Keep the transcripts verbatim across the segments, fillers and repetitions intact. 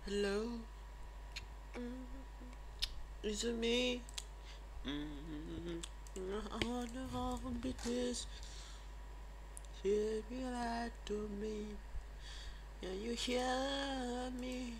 Hello, mm, is it me? Mm, I wonder how it is. Should be lied to me. Can you hear me?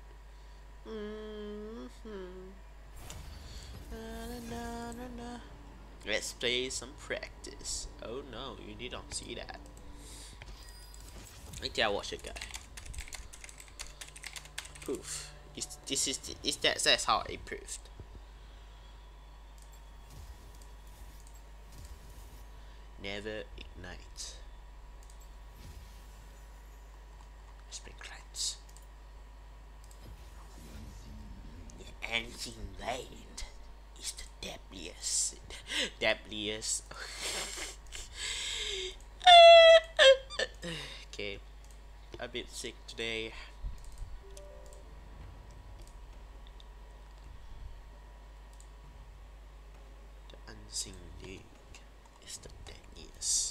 Mm-hmm. Na, na, na, na. Let's play some practice. Oh no, you didn't see that. Wait till I watch it, guy. Proof. Is this is is that that's how I proved. Never ignite. Spring cleanse. The ancient blade is the deadliest. Deadliest. Okay, a bit sick today. The unseen league is the deadliest.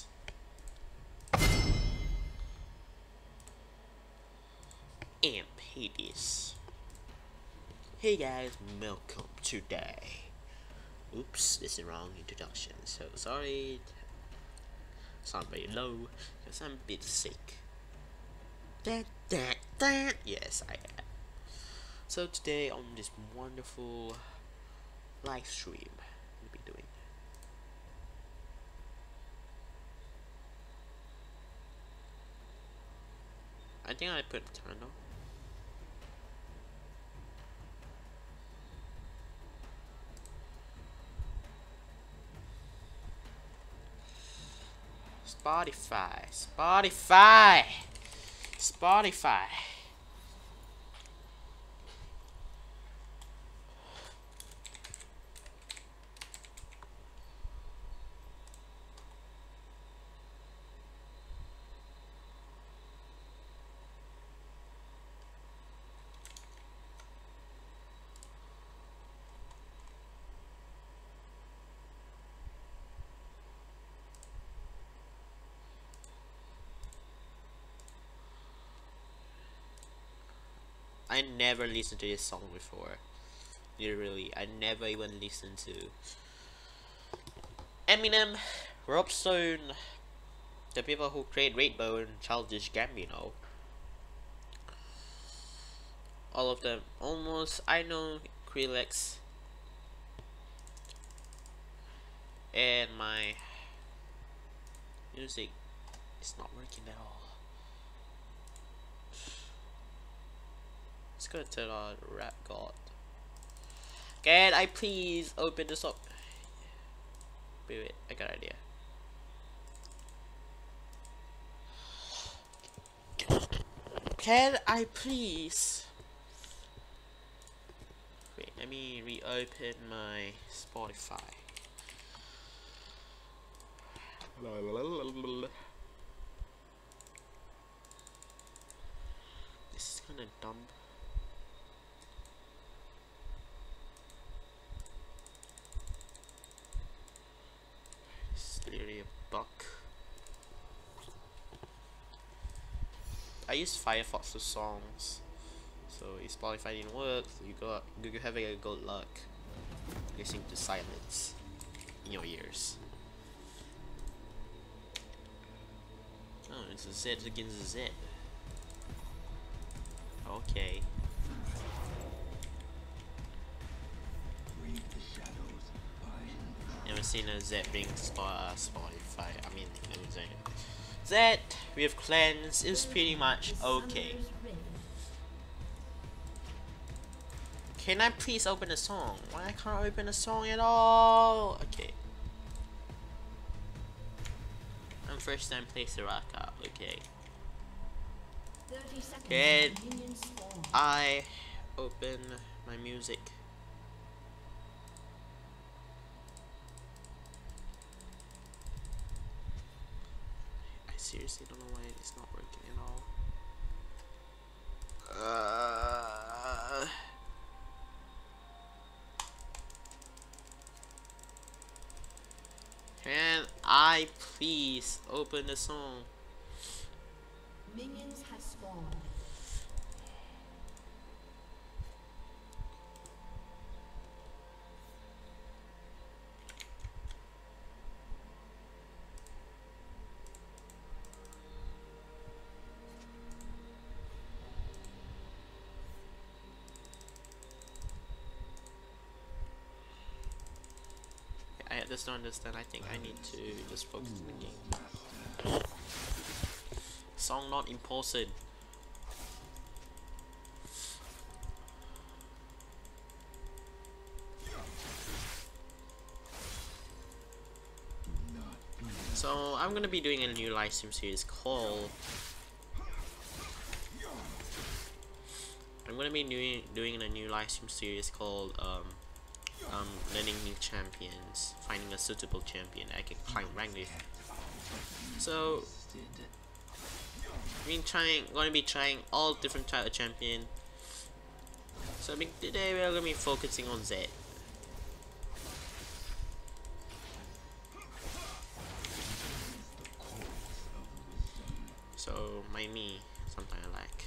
And Hades. Hey guys, welcome today. Oops, this is wrong introduction. So sorry. Sound very low because I'm a bit sick. Da, da, da. Yes, I am. So today on this wonderful live stream, we'll be doing. I think I put turn on. Spotify, Spotify, Spotify. I never listened to this song before. Literally, I never even listened to Eminem, Rob Stone, the people who create Rainbow and Childish Gambino. All of them. Almost, I know Skrillex. And my music is not working at all. Let's go to the rap god. Can I please open this up? Wait, wait, I got an idea. Can I please? Wait, let me reopen my Spotify. This is kinda dumb. It's literally a buck. I use Firefox for songs, so if Spotify didn't work, you got you have a good luck listening to silence in your ears. Oh, it's a Z against a Z. Okay. Never seen a Z being uh, Spotify. I mean, Z with cleanse is pretty much okay. Can I please open a song? Why can't I open a song at all? Okay. I'm first time play Soraka. Okay. Can I open my music? I seriously don't know why it's not working at all. Uh, can I please open the song? Minions have spawned. I just don't understand. I think I need to just focus on the game. Song not important. So I'm gonna be doing a new live stream series called I'm gonna be doing doing a new live stream series called um um learning new champions, finding a suitable champion I can climb rank with. So I've been trying gonna be trying all different type of champion. So today we're gonna be focusing on Zed. So my me, something I like.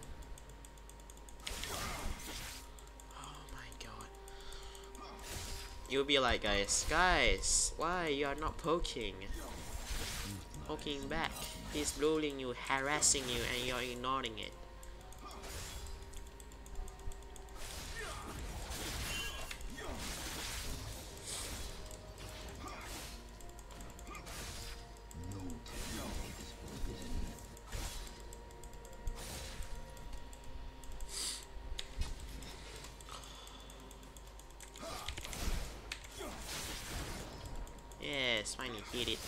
Oh my god. You'll be like, guys, guys, why you are not poking? Poking back. He's bullying you, harassing you, and you're ignoring it. Yes, finally hit it.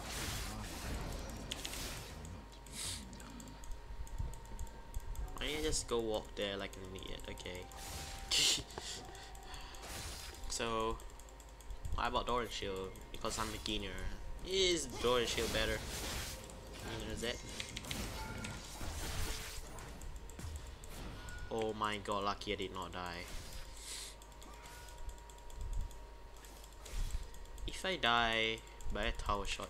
Why don't you just go walk there like an idiot? Okay. So, why about Doran Shield? Because I'm a beginner. Is Doran Shield better? Beginner Zed. Oh my god, lucky I did not die. If I die by a tower shot.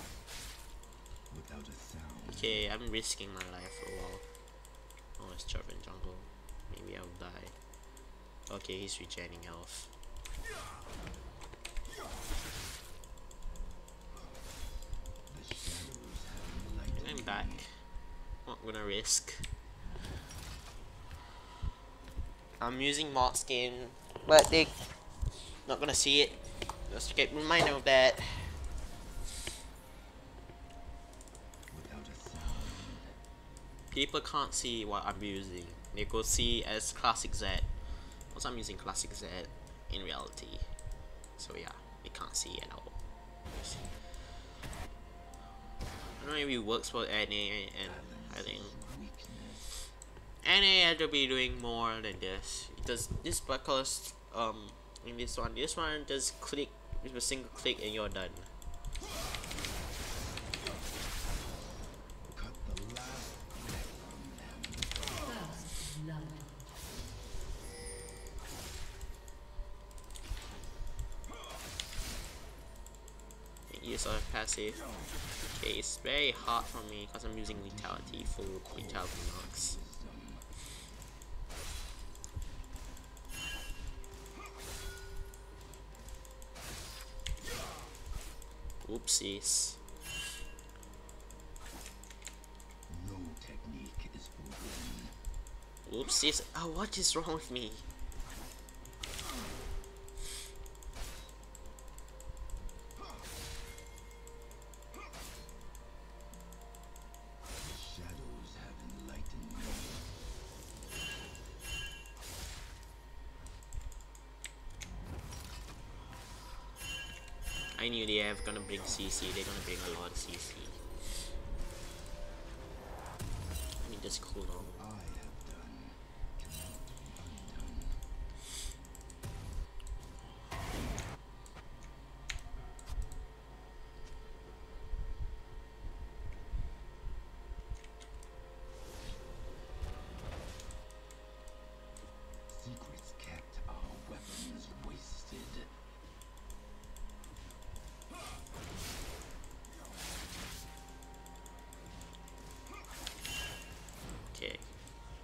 Okay, I'm risking my life for a while. Oh, it's Chirpin jungle. Maybe I'll die. Okay, he's regenerating health. And I'm back. Not gonna risk. I'm using mod skin, but they not gonna see it. Just get reminder of that. People can't see what I'm using. They could see as classic Zed. Also, I'm using classic Zed in reality. So yeah, they can't see at all. I don't know if it works for N A, and I think N A had to be doing more than this. It does this because um in this one, this one just click with a single click and you're done. Use our passive. Okay, it's very hard for me because I'm using Vitality, full Vitality max. Oopsies. No technique is forbidden. Oopsies. Oh, what is wrong with me? I knew they have gonna bring C C, they're gonna bring a lot of C C. Let me just cool down. Secrets kept, our weapons wasted. Okay.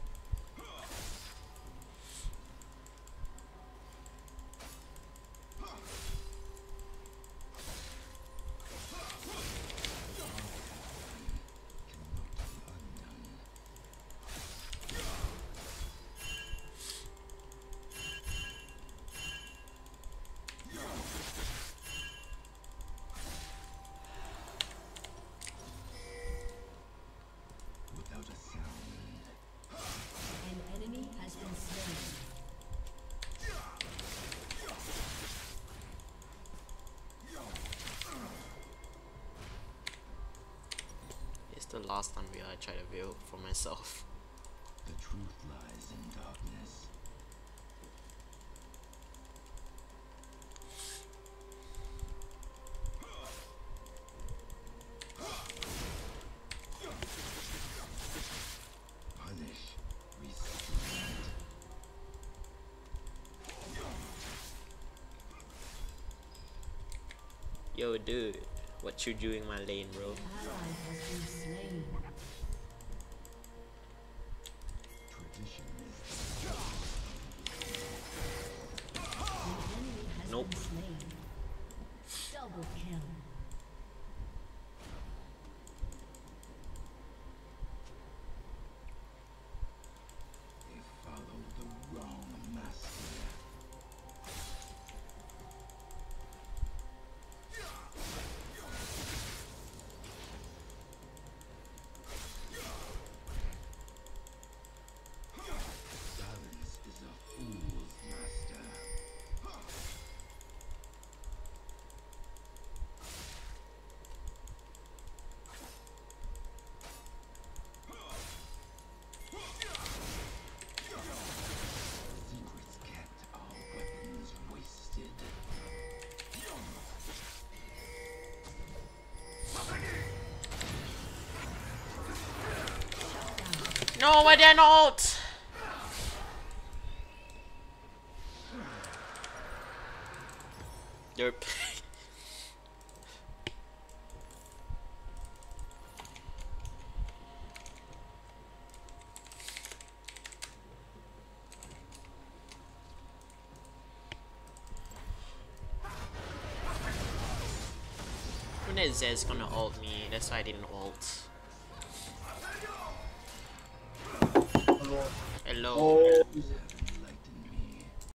last time we I tried to build for myself. The truth lies in darkness. Punish, restraint. Yo, dude, what you doing my lane, bro? Ally has been slain. Tradition is An enemy has Nope. been slain. Double kill. they follow the wrong master. Silence is a fool's master. Secrets kept, our weapons wasted. No, I didn't ult! Derp. When that Zed's gonna ult me, that's why I didn't ult. Hello. Oh,